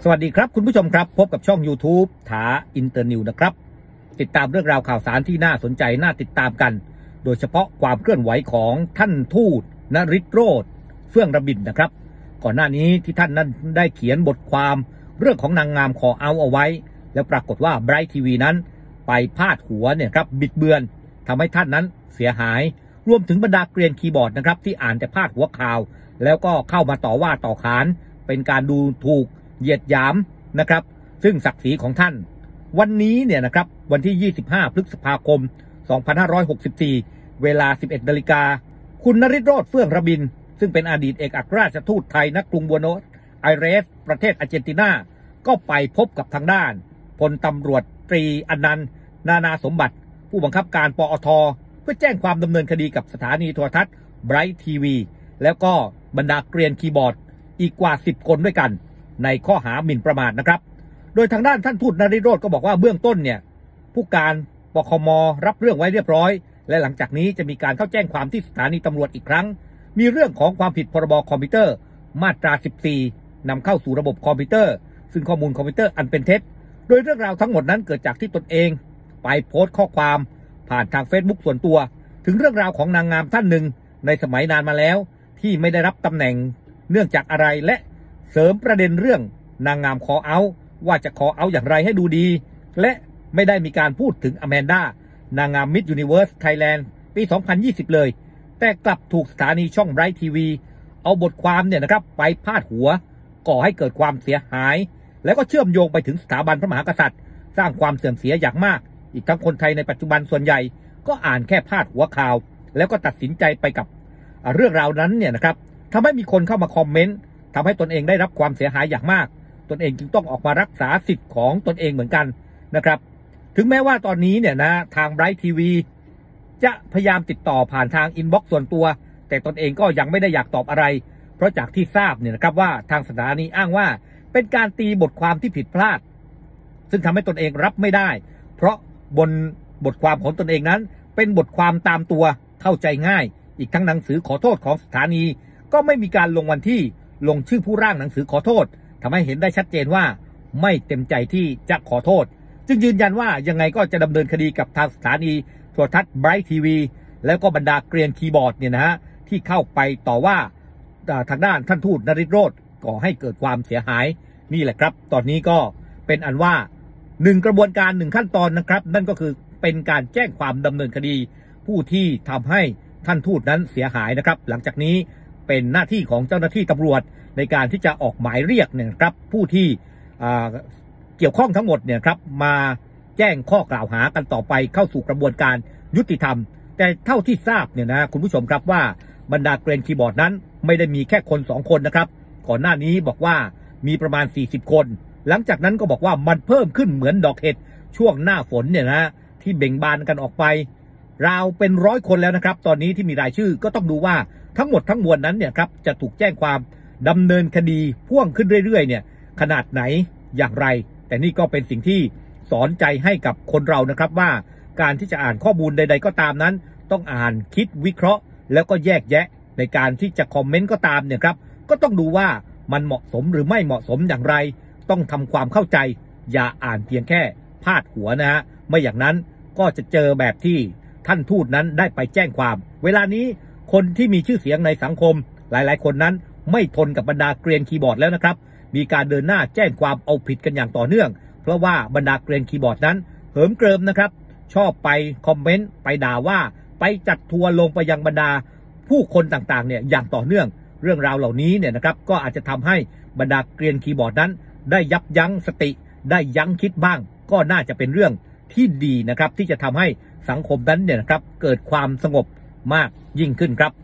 สวัสดีครับคุณผู้ชมครับพบกับช่อง YouTube ถาอินเตอร์นิวนะครับติดตามเรื่องราวข่าวสารที่น่าสนใจน่าติดตามกันโดยเฉพาะความเคลื่อนไหวของท่านทูตณฤทธิ์โรจน์เฟื่องระบินนะครับก่อนหน้านี้ที่ท่านนั้นได้เขียนบทความเรื่องของนางงามคอเอาไว้แล้วปรากฏว่า Bright TV นั้นไปพาดหัวเนี่ยครับบิดเบือนทำให้ท่านนั้นเสียหายรวมถึงบรรดาเกรียนคีย์บอร์ดนะครับที่อ่านแต่พาดหัวข่าวแล้วก็เข้ามาต่อว่าต่อขานเป็นการดูถูกเหยียดหยามนะครับซึ่งศักดิ์ศรีของท่านวันนี้เนี่ยนะครับวันที่25พฤษภาคม2564เวลา 11 นาฬิกาคุณนฤทธิ์โรจน์เฟื่องระบินซึ่งเป็นอดีตเอกอัครราชทูตไทยณกรุงบัวโนสไอเรสประเทศอาร์เจนตินาก็ไปพบกับทางด้านพลตำรวจตรีอนันต์นานาสมบัติผู้บังคับการปอท.เพื่อแจ้งความดำเนินคดีกับสถานีโทรทัศน์ Bright TV แล้วก็บรรดาเกรียนคีย์บอร์ดอีกกว่า10คนด้วยกันในข้อหาหมิ่นประมาทนะครับโดยทางด้านท่านทูตนฤทธิ์โรจน์ก็บอกว่าเบื้องต้นเนี่ยผู้การปคม.รับเรื่องไว้เรียบร้อยและหลังจากนี้จะมีการเข้าแจ้งความที่สถานีตำรวจอีกครั้งมีเรื่องของความผิดพรบคอมพิวเตอร์มาตรา14นำเข้าสู่ระบบคอมพิวเตอร์ซึ่งข้อมูลคอมพิวเตอร์อันเป็นเท็จโดยเรื่องราวทั้งหมดนั้นเกิดจากที่ตนเองไปโพสต์ข้อความผ่านทาง Facebook ส่วนตัวถึงเรื่องราวของนางงามท่านหนึ่งในสมัยนานมาแล้วที่ไม่ได้รับตำแหน่งเนื่องจากอะไรและเสริมประเด็นเรื่องนางงามคอเอาว่าจะคอเอาอย่างไรให้ดูดีและไม่ได้มีการพูดถึงอแมนดานางงามมิสยูนิเวิร์สไทยแลนด์ปี 2020 เลยแต่กลับถูกสถานีช่อง Bright TV เอาบทความเนี่ยนะครับไปพาดหัวก่อให้เกิดความเสียหายแล้วก็เชื่อมโยงไปถึงสถาบันพระมหากษัตริย์สร้างความเสื่อมเสียอย่างมากอีกทั้งคนไทยในปัจจุบันส่วนใหญ่ก็อ่านแค่พาดหัวข่าวแล้วก็ตัดสินใจไปกับเรื่องราวนั้นเนี่ยนะครับทำให้มีคนเข้ามาคอมเมนต์ทำให้ตนเองได้รับความเสียหายอย่างมากตนเองจึงต้องออกมารักษาสิทธิ์ของตนเองเหมือนกันนะครับถึงแม้ว่าตอนนี้เนี่ยนะทาง Bright TV จะพยายามติดต่อผ่านทางอินบ็อกซ์ส่วนตัวแต่ตนเองก็ยังไม่ได้อยากตอบอะไรเพราะจากที่ทราบเนี่ยนะครับว่าทางสถานีอ้างว่าเป็นการตีบทความที่ผิดพลาดซึ่งทำให้ตนเองรับไม่ได้เพราะบนบทความของตนเองนั้นเป็นบทความตามตัวเข้าใจง่ายอีกทั้งหนังสือขอโทษของสถานีก็ไม่มีการลงวันที่ลงชื่อผู้ร่างหนังสือขอโทษทำให้เห็นได้ชัดเจนว่าไม่เต็มใจที่จะขอโทษจึงยืนยันว่ายังไงก็จะดำเนินคดีกับทางสถานีโทรทัศน์ Bright TV แล้วก็บรรดาเกรียนคีย์บอร์ดเนี่ยนะฮะที่เข้าไปต่อว่าทางด้านท่านทูตนฤทธิ์โรจน์ก่อให้เกิดความเสียหายนี่แหละครับตอนนี้ก็เป็นอันว่า1กระบวนการ1ขั้นตอนนะครับนั่นก็คือเป็นการแจ้งความดำเนินคดีผู้ที่ทำให้ท่านทูตนั้นเสียหายนะครับหลังจากนี้เป็นหน้าที่ของเจ้าหน้าที่ตำรวจในการที่จะออกหมายเรียกเนี่ยครับผู้ที่เกี่ยวข้องทั้งหมดเนี่ยครับมาแจ้งข้อกล่าวหากันต่อไปเข้าสู่กระบวนการยุติธรรมแต่เท่าที่ทราบเนี่ยนะคุณผู้ชมครับว่าบรรดาเกรียนคีย์บอร์ดนั้นไม่ได้มีแค่คน2คนนะครับก่อนหน้านี้บอกว่ามีประมาณ40คนหลังจากนั้นก็บอกว่ามันเพิ่มขึ้นเหมือนดอกเห็ดช่วงหน้าฝนเนี่ยนะที่เบ่งบานกันออกไปราวเป็น100คนแล้วนะครับตอนนี้ที่มีรายชื่อก็ต้องดูว่าทั้งหมดทั้งมวลนั้นเนี่ยครับจะถูกแจ้งความดำเนินคดีพ่วงขึ้นเรื่อยๆเนี่ยขนาดไหนอย่างไรแต่นี่ก็เป็นสิ่งที่สอนใจให้กับคนเรานะครับว่าการที่จะอ่านข้อมูลใดๆก็ตามนั้นต้องอ่านคิดวิเคราะห์แล้วก็แยกแยะในการที่จะคอมเมนต์ก็ตามเนี่ยครับก็ต้องดูว่ามันเหมาะสมหรือไม่เหมาะสมอย่างไรต้องทำความเข้าใจอย่าอ่านเพียงแค่พาดหัวนะฮะไม่อย่างนั้นก็จะเจอแบบที่ท่านทูตนั้นได้ไปแจ้งความเวลานี้คนที่มีชื่อเสียงในสังคมหลายๆคนนั้นไม่ทนกับบรรดาเกรียนคีย์บอร์ดแล้วนะครับมีการเดินหน้าแจ้งความเอาผิดกันอย่างต่อเนื่องเพราะว่าบรรดาเกรียนคีย์บอร์ดนั้นเหิมเกริมนะครับชอบไปคอมเมนต์ไปด่าว่าไปจัดทัวร์ลงไปยังบรรดาผู้คนต่างๆเนี่ยอย่างต่อเนื่องเรื่องราวเหล่านี้เนี่ยนะครับก็อาจจะทำให้บรรดาเกรียนคีย์บอร์ดนั้นได้ยับยั้งสติได้ยั้งคิดบ้างก็น่าจะเป็นเรื่องที่ดีนะครับที่จะทำให้สังคมนั้นเนี่ยนะครับเกิดความสงบมากยิ่งขึ้นครับ